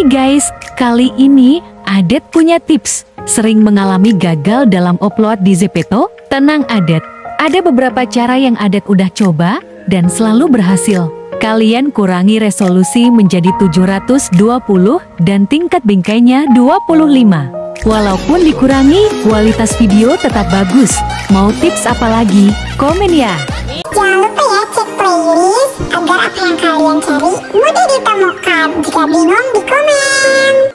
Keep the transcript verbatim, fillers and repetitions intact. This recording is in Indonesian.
Nih guys, kali ini Adet punya tips. Sering mengalami gagal dalam upload di Zepeto? Tenang Adet, ada beberapa cara yang Adet udah coba dan selalu berhasil. Kalian kurangi resolusi menjadi tujuh ratus dua puluh dan tingkat bingkainya dua puluh lima. Walaupun dikurangi, kualitas video tetap bagus. Mau tips apa lagi? Komen ya! Jangan lupa ya cek playlist agar apa yang kalian cari mudah ditemukan. Jika bingung di komen.